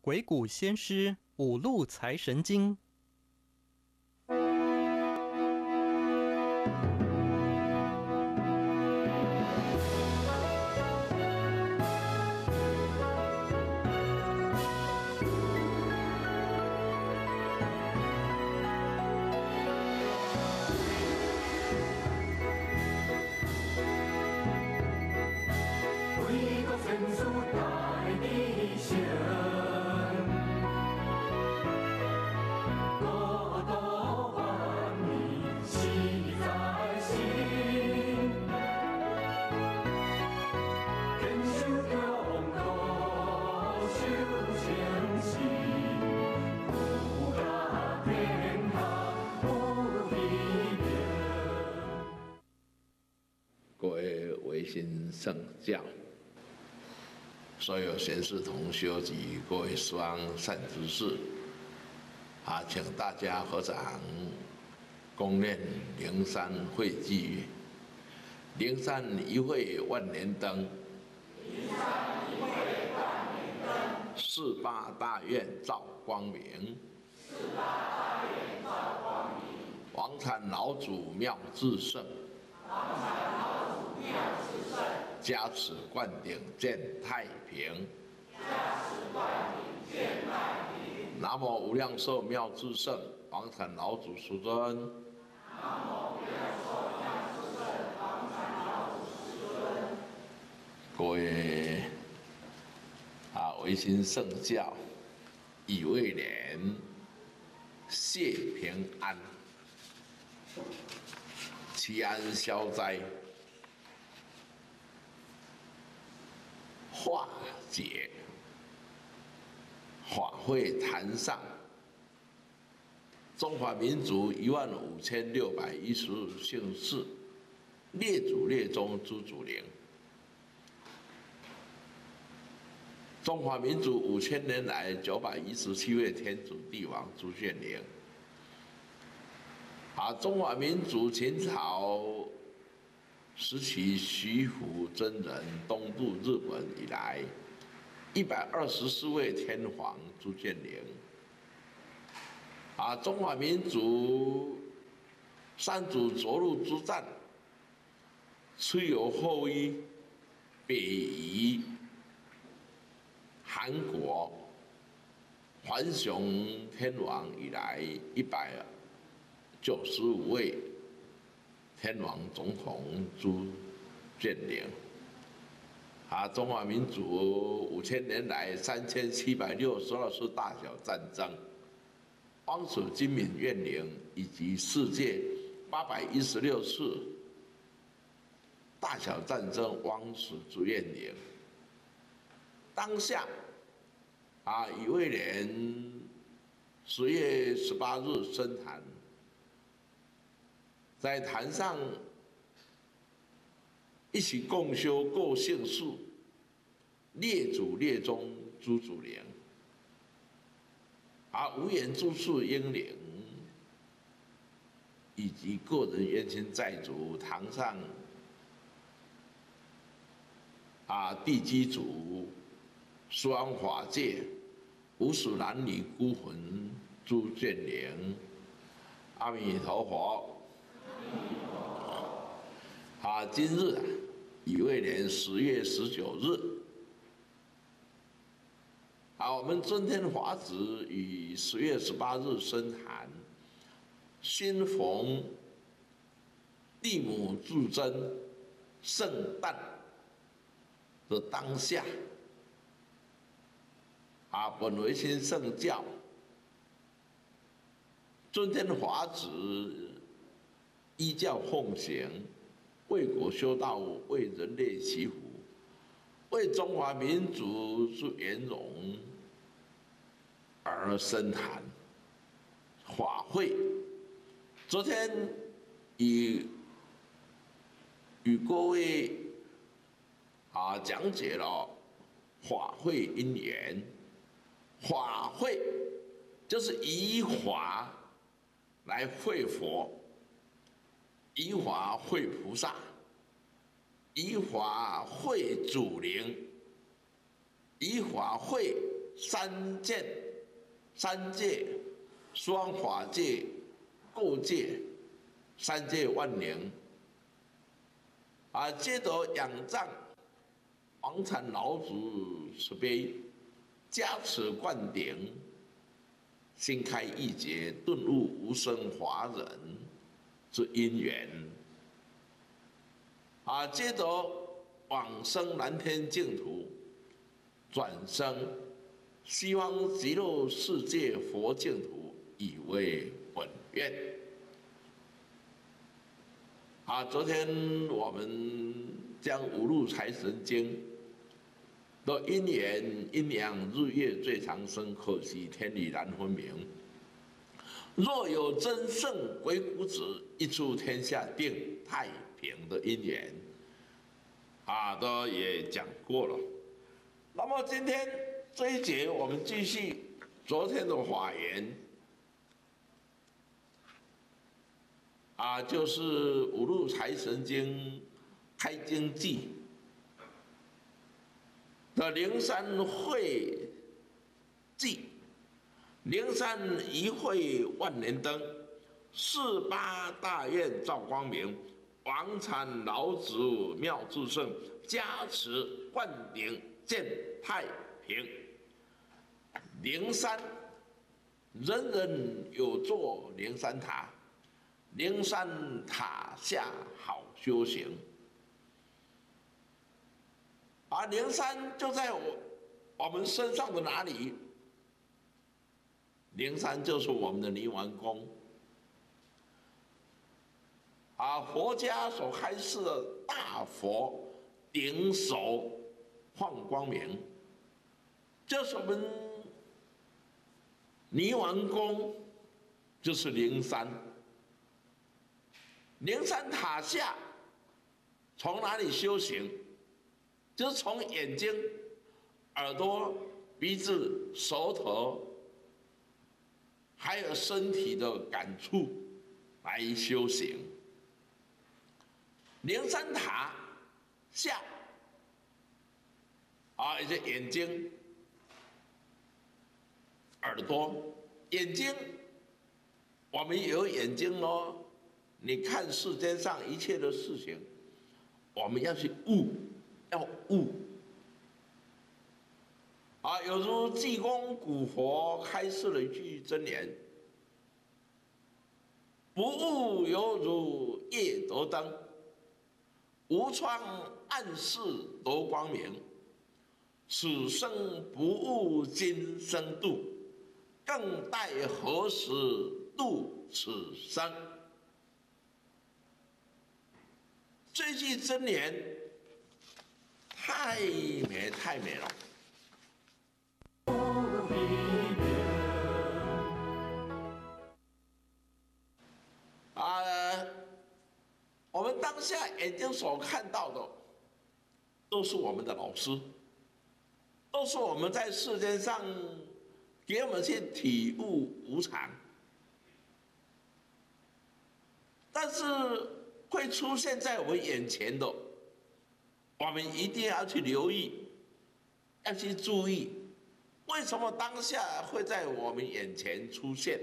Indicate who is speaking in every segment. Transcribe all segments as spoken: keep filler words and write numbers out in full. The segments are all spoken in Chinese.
Speaker 1: 鬼谷先师五路财神经。
Speaker 2: 圣教，所有贤士同修及各位师兄善知识，啊，请大家合掌，恭念灵山会聚，灵山一会万年灯，
Speaker 3: 灵山一会万年灯，
Speaker 2: 四八大愿照光明，
Speaker 3: 四八大愿照光明，
Speaker 2: 王禅老祖妙智胜，
Speaker 3: 王禅老祖妙智胜。
Speaker 2: 加持灌顶见太平，
Speaker 3: 加持灌顶见太平。
Speaker 2: 南无无量寿妙智胜王禅老祖师尊。
Speaker 3: 南无无量寿妙智胜王禅老祖师尊。
Speaker 2: 各位啊，维新圣教，以未年，谢平安，祈安消灾。化解法会坛上，中华民族一万五千六百一十姓氏，列祖列宗诸祖灵。中华民族五千年来九百一十七位天主帝王诸眷灵，啊，中华民族秦朝时期徐福真人东渡日本以来，一百二十四位天皇诸眷灵，啊，中华民族三祖着陆之战，崔有后裔北移韩国，桓雄天王以来一百九十五位天王总统诸眷灵，啊，中华民族五千年来三千七百六十二次大小战争，汪楚金敏怨灵以及世界八百一十六次大小战争汪楚之怨灵。当下，啊，以未年十月十八日升坛。在坛上一起共修各姓氏、列祖列宗诸祖灵，而无缘诸事英灵以及个人冤亲债主堂上啊地基主、双法界、无始男女孤魂诸眷灵，阿弥陀佛。啊，今日啊，乙未年十月十九日，啊，我们尊天法旨于十月十八日升坛，新逢地母至真圣诞的当下，啊，本维新圣教尊天法旨依教奉行。为国修道，为人类祈福，为中华民族之圆融而升坛法会。昨天与与各位啊讲解了法会因缘，法会就是以法来会佛。以法会菩萨，以法会祖灵，以法会三见、三界、双法界、构界，三界万灵。啊，接着仰仗王禅老祖慈悲，加持灌顶，心开意解，顿悟无生华人之因缘。啊，接着往生南天净土，转生西方极乐世界佛净土，以为本愿。啊，昨天我们将《五路财神经》的因缘阴阳日月最长生，可惜天理难分明。若有真圣鬼谷子，一出天下定太平的因缘，啊，都也讲过了。那么今天这一节，我们继续昨天的法言，啊，就是《五路财神经》开经记的灵山会记，灵山一会万年灯，四八大愿照光明，王禅老祖妙智胜，加持灌顶见太平。灵山，人人有座灵山塔，灵山塔下好修行。而灵山就在我我们身上的哪里？灵山就是我们的泥丸宫。啊，佛家所开示的大佛顶首放光明，就是我们泥丸宫，就是灵山。灵山塔下，从哪里修行？就是从眼睛、耳朵、鼻子、手头，还有身体的感触来修行。灵山塔下，啊，也就眼睛、耳朵、眼睛，我们有眼睛哦。你看世间上一切的事情，我们要去悟。要悟啊，有如济公古佛开示了一句真言：不悟犹如夜得灯，无窗暗室得光明。此生不悟今生度，更待何时度此生？这句真言太美太美了！啊，我们当下眼睛所看到的，都是我们的老师，都是我们在世间上给我们去体悟无常，但是会出现在我们眼前的，我们一定要去留意，要去注意，为什么当下会在我们眼前出现？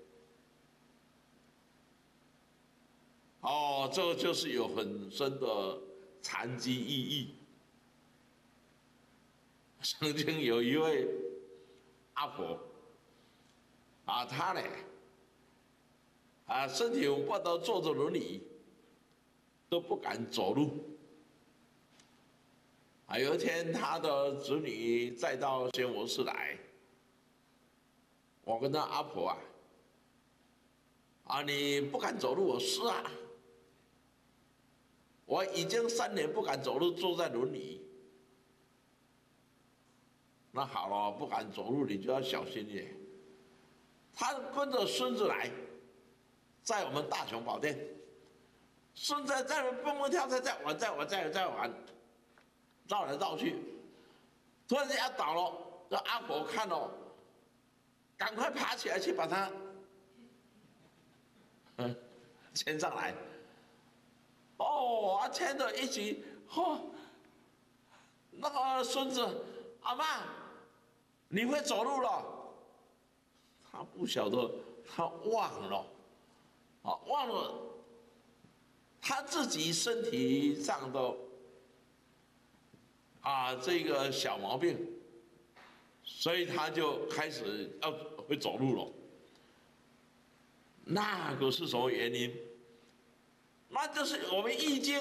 Speaker 2: 哦，这就是有很深的禅机意义。曾经有一位阿婆，啊，她呢，啊，身体不得坐着轮椅，都不敢走路。啊，有一天，他的子女再到仙佛寺来，我跟他阿婆啊，啊，你不敢走路，我是啊，我已经三年不敢走路，坐在轮椅。那好了，不敢走路，你就要小心一点。他跟着孙子来，在我们大雄宝殿，孙子在那蹦蹦跳跳在玩，在玩，在在玩。绕来绕去，突然间要倒了，这阿婆看了，赶快爬起来去把他，嗯，牵上来。哦，啊，牵着一起，嚯、哦，那个孙子，阿嬷， 你会走路了，他不晓得，他忘了，啊，忘了他自己身体上的啊这个小毛病，所以他就开始要会走路了。那个是什么原因？那就是我们易经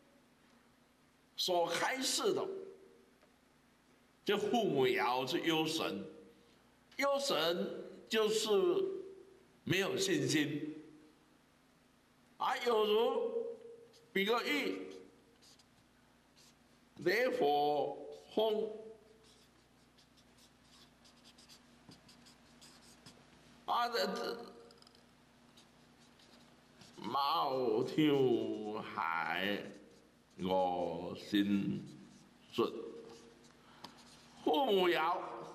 Speaker 2: 所开示的，就父母爻是忧神，忧神就是没有信心，啊，有如比个喻，雷火风，啊这卯天海我心顺，父母爻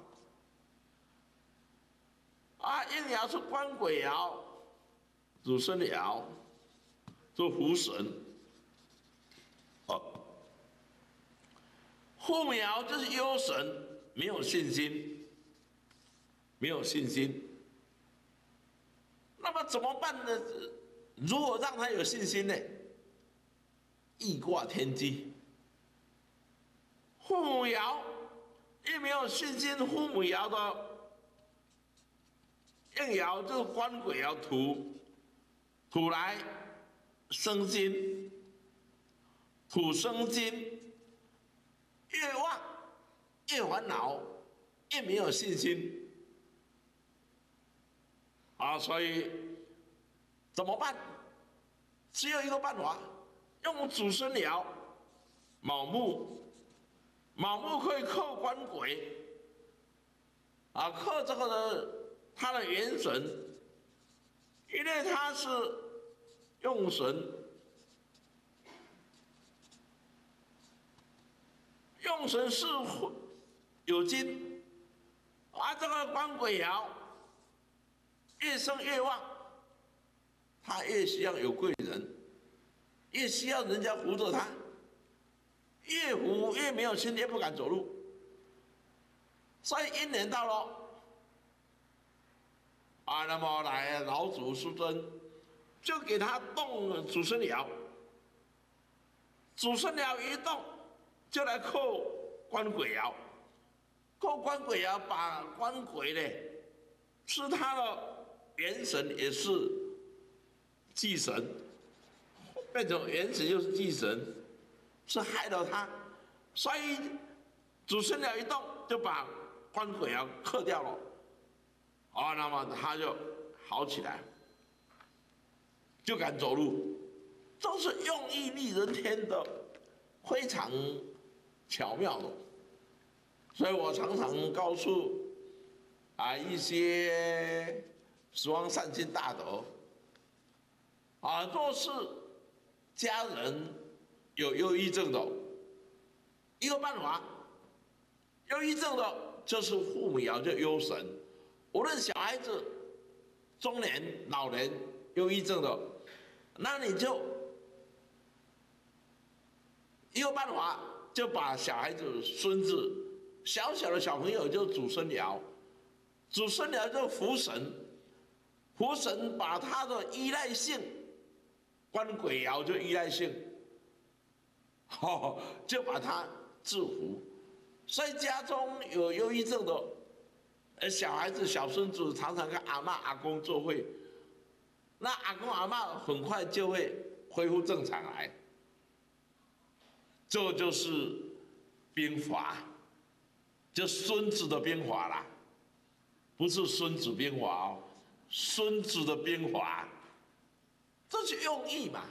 Speaker 2: 啊，应爻是官鬼爻，子孙爻，做福神。哦，父母爻就是忧神，没有信心，没有信心。那么怎么办呢？如何让他有信心呢？易卦天机，父母爻一没有信心，父母爻的应爻就是官鬼爻土，土来生金，土生金，越旺越烦恼，越没有信心啊，所以怎么办？只有一个办法，用祖孙爻卯木，卯木可以克官鬼，啊，克这个的它的元神，因为它是用神，用神是有金，啊，这个官鬼爻越生越旺。他越需要有贵人，越需要人家扶着他，越扶越没有心，越不敢走路。所以一年到了，啊，那么来老祖师尊就给他动祖孙爻，祖孙爻一动，就来扣官鬼爻，扣官鬼爻，把官鬼呢，是他的元神，也是忌神，变成原始就是忌神，是害了他，所以祖孙爻一动就把官鬼爻克掉了，啊，那么他就好起来，就敢走路，都是用意立人天的，非常巧妙的。所以我常常告诉啊一些十方善心大德。啊，若是家人有忧郁症的，一个办法，忧郁症的就是父母爻就忧神，无论小孩子、中年、老年忧郁症的，那你就一个办法，就把小孩子、孙子、小小的小朋友就祖孙爻，祖孙爻就福神，福神把他的依赖性。官鬼爻就依赖性，哦，就把他制服。所以家中有忧郁症的，呃，小孩子、小孙子常常跟阿嬷、阿公做会，那阿公阿嬷很快就会恢复正常来。这就是兵法，就孙子的兵法啦，不是孙子兵法哦，孙子的兵法。这是用意嘛？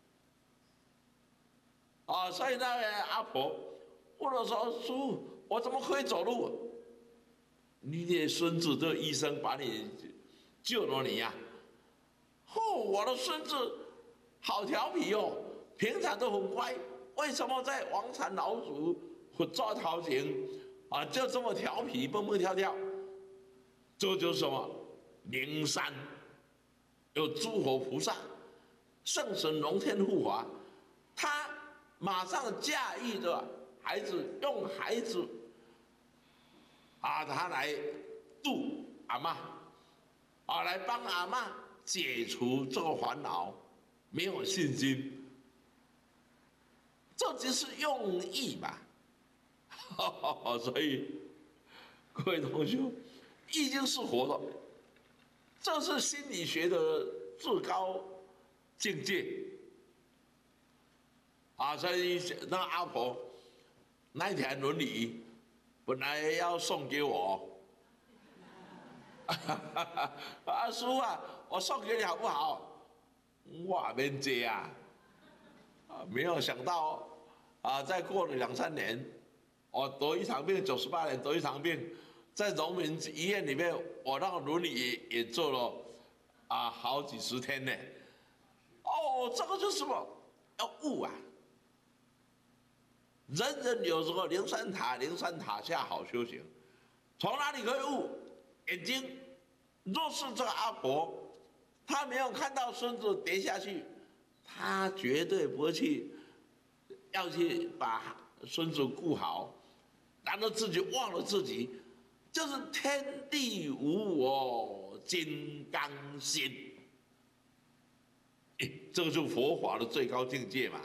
Speaker 2: 啊，所以那个阿婆问我说：“叔，我怎么可以走路？”你的孙子这医生把你救了你呀、啊！哦，我的孙子好调皮哦，平常都很乖，为什么在王禅老祖或抓头前啊就这么调皮，蹦蹦跳跳？这就是什么？灵山有诸佛菩萨。圣神龙天护法，他马上驾驭着孩子，用孩子啊，他来度阿嬷，啊，来帮阿嬷解除这个烦恼，没有信心，这就是用意嘛。所以各位同学，易经是活的，这是心理学的至高境界啊！所以那阿婆那一条轮椅本来要送给我，阿叔啊，我送给你好不好？我免接啊！啊，没有想到啊，再过了两三年，我得一场病，九十八年得一场病，在荣民医院里面，我那个轮椅也也坐了啊好几十天呢。哦，这个就是什么？要悟啊！人人有时候灵山塔，灵山塔下好修行。从哪里可以悟？眼睛。若是这个阿婆，她没有看到孙子跌下去，她绝对不会去要去把孙子顾好，然后自己忘了自己，就是天地无我，金刚心。这个就是佛法的最高境界嘛。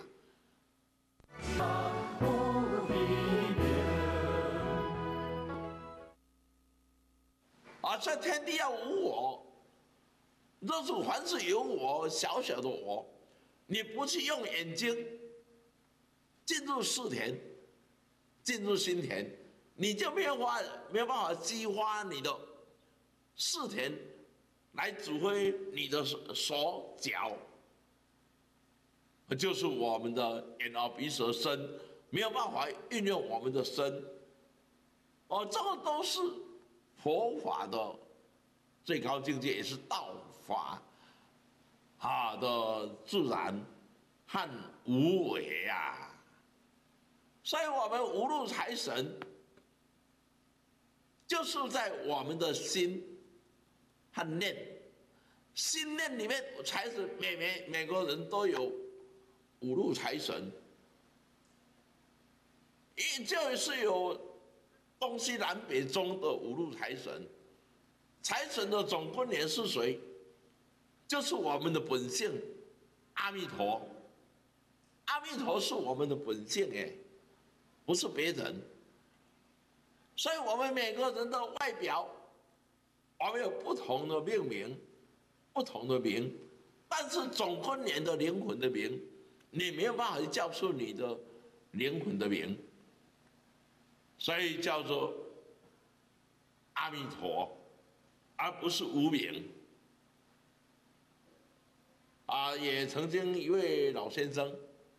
Speaker 2: 啊，所以天地要无我。若是凡是有我，小小的我，你不去用眼睛进入视田，进入心田，你就没有法没有办法激发你的视田，来指挥你的手脚。就是我们的眼耳鼻舌身，没有办法运用我们的身。哦，这个都是佛法的最高境界，也是道法啊的自然和无为啊。所以我们无路财神，就是在我们的心和念，心念里面才是每每每个人都有五路财神，也就是有东西南北中的五路财神。财神的总根源是谁？就是我们的本性，阿弥陀。阿弥陀是我们的本性哎，不是别人。所以我们每个人的外表，我们有不同的命名，不同的名，但是总根源的灵魂的名，你没有办法去叫出你的灵魂的名，所以叫做阿弥陀，而不是无名。啊，也曾经一位老先生，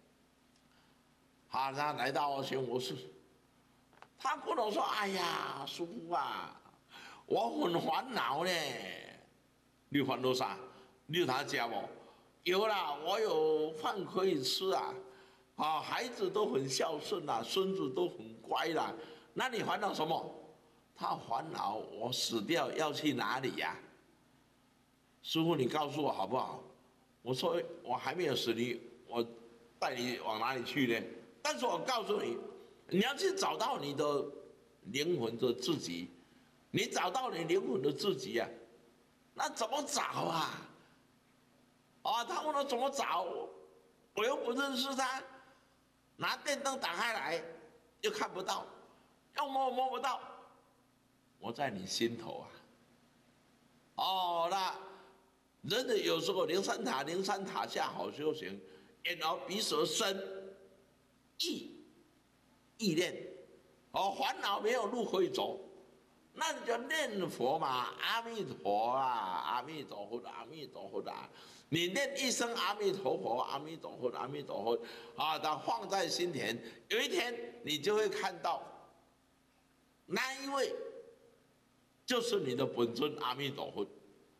Speaker 2: 啊，他来到玄武寺，他跟我说：“哎呀，师父啊，我很烦恼呢。你烦恼啥？你有他家不？有啦，我有饭可以吃啊，啊，孩子都很孝顺啦，孙子都很乖啦。那你烦恼什么？他烦恼我死掉要去哪里呀、啊？师父，你告诉我好不好？我说我还没有死，你我带你往哪里去呢？但是我告诉你，你要去找到你的灵魂的自己，你找到你灵魂的自己啊，那怎么找啊？啊，他问我怎么找，我又不认识他，拿电灯打开来又看不到，要摸摸不到，我在你心头啊。哦，那人的有时候灵山塔，灵山塔下好修行，眼耳鼻舌身意意念，哦，烦恼没有路可以走，那你就念佛嘛，阿弥陀啊，阿弥陀佛，阿弥陀佛啊，你念一声阿弥陀佛，阿弥陀佛，阿弥陀佛啊，它放在心田，有一天你就会看到那一位就是你的本尊阿弥陀佛。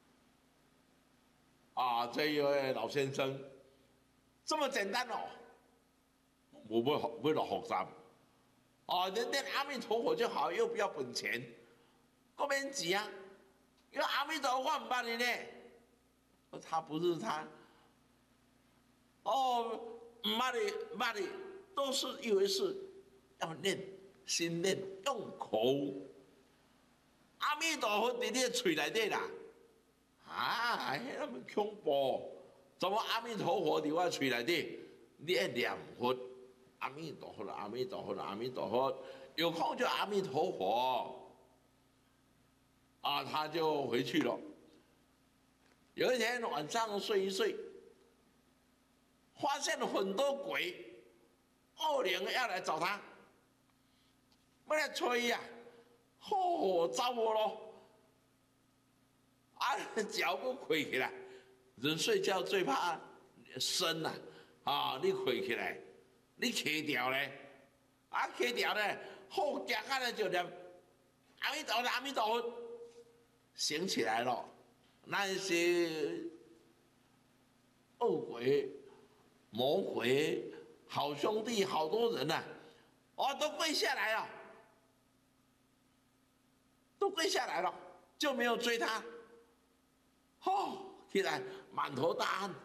Speaker 2: 啊，这一位老先生，这么简单哦，我不为了学习，啊，你念阿弥陀佛就好，又不要本钱，够免钱啊，因为阿弥陀佛唔捌你呢，他不是他，哦，唔捌你，唔捌你，都是以为是要念心念，用口阿弥陀佛伫你的嘴内底啦，啊，迄那么恐怖，怎么阿弥陀佛伫我嘴内底？你爱念佛，阿弥陀佛，阿弥陀佛，阿弥陀佛，有空就阿弥陀佛，啊，他就回去了。有一天晚上睡一睡，发现了很多鬼、恶灵要来找他，要来催呀、啊。哦，糟我咯！啊，脚不跪起来，人睡觉最怕身呐、啊，啊，你跪起来，你起掉咧，啊，起掉咧，好脚下来就念阿弥陀佛，阿弥陀佛，醒起来了，那些恶鬼、魔鬼、好兄弟、好多人呐、啊，哦，都跪下来了。都跪下来了，就没有追他。哦，起来满头大汗，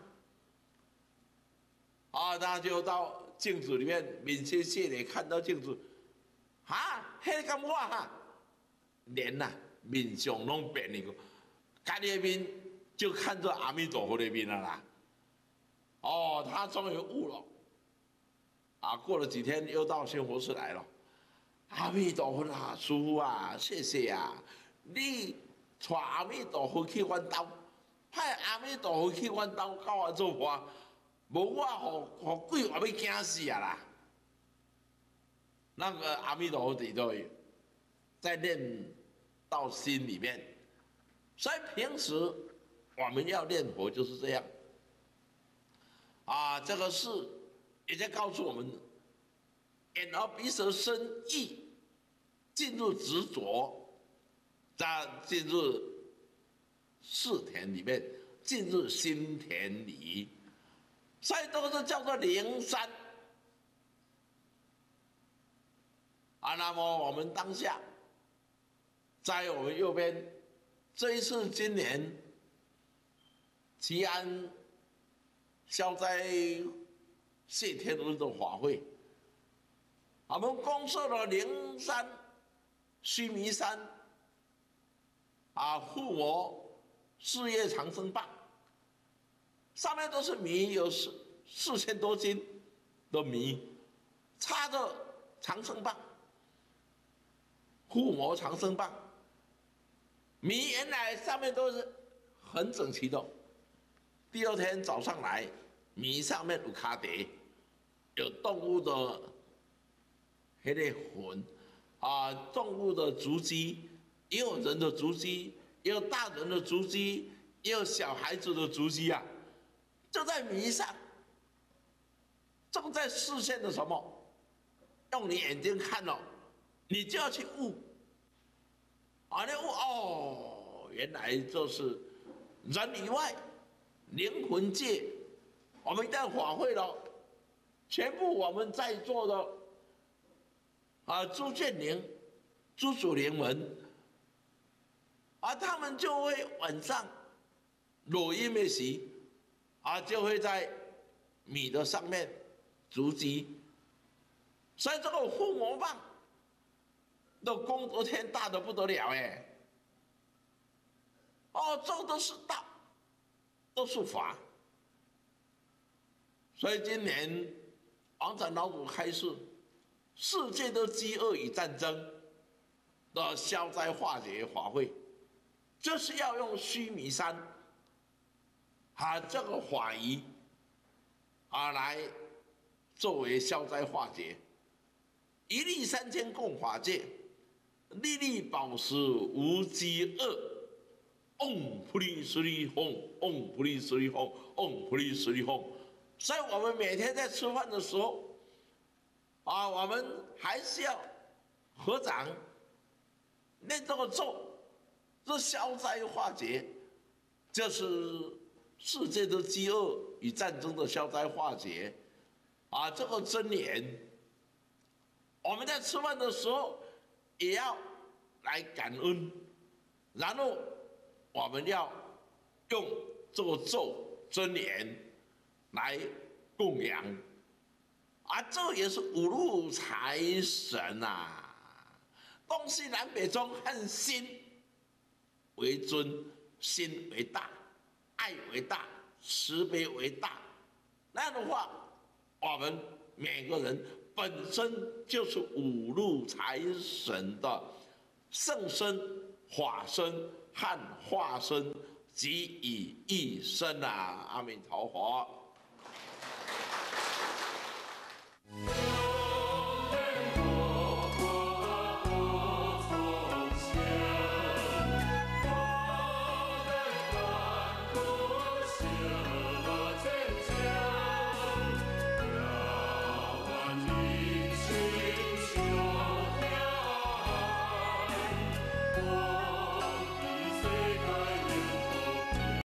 Speaker 2: 啊，他就到镜子里面，面鲜血的看到镜子，啊，迄个我哈，脸呐、啊，面相拢变了个，家己的面就看着阿弥陀佛的面了啦。哦，他终于悟了。啊，过了几天又到仙佛寺来了。阿弥陀佛啊，师父啊，谢谢啊！你带阿弥陀佛去阮兜，派阿弥陀佛去阮兜教我做法，无我互互鬼话要惊死啊啦！那个阿弥陀佛底都有，在念到心里面，所以平时我们要念佛就是这样。啊，这个是也在告诉我们。眼耳鼻舌身意进入执着，再进入识田里面，进入心田里，所以都是叫做灵山。啊，那么我们当下，在我们右边，这一次今年吉安消灾谢天恩的法会。我们公设了灵山、须弥山、啊护摩、事业长生棒，上面都是米，有四四千多斤的米，插着长生棒，护摩长生棒，米原来上面都是很整齐的，第二天早上来，米上面有卡碟，有动物的。那个魂啊，动物的足迹，也有人的足迹，也有大人的足迹，也有小孩子的足迹啊，就在迷上，正在视线的什么，用你眼睛看了，你就要去悟，啊，你悟哦，原来就是人以外，灵魂界，我们一旦法会了，全部我们在座的。啊，朱建宁、朱祖灵们，啊，他们就会晚上录音的时，啊，就会在米的上面足迹，所以这个护摩棒的功德天大的不得了哎！哦，这都是道，都是法，所以今年王长老祖开示。世界的饥饿与战争的消灾化解法会，就是要用须弥山啊这个法仪啊来作为消灾化解，一粒三千供法界，粒粒宝石无饥饿。嗡普利斯利吽，嗡普利斯利吽，嗡普利斯利吽。所以我们每天在吃饭的时候。啊，我们还是要合掌念这个咒，这消灾化解，这是世界的饥饿与战争的消灾化解。啊，这个真言，我们在吃饭的时候也要来感恩，然后我们要用这个咒真言来供养。啊，这也是五路财神呐、啊，东西南北中和心为尊，心为大，爱为大，慈悲为大。那样的话，我们每个人本身就是五路财神的圣身、法身和化身，即以一身啊！阿弥陀佛。